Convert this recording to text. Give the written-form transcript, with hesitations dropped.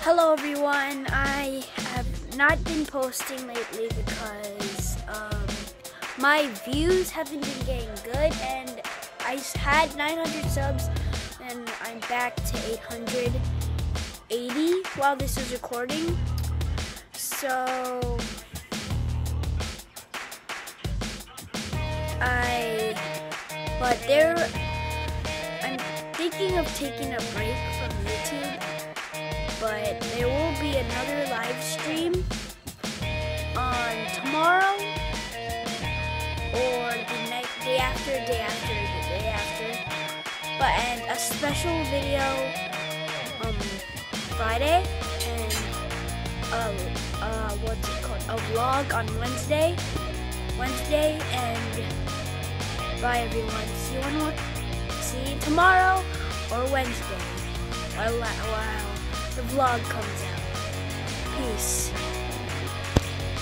Hello everyone, I have not been posting lately because my views haven't been getting good, and I had 900 subs and I'm back to 880 while this is recording. So I'm thinking of taking a break from YouTube, but there will be another live stream on tomorrow or the day after, and a special video Friday, and a vlog on Wednesday, and bye everyone. See you tomorrow or Wednesday while the vlog comes out. Peace.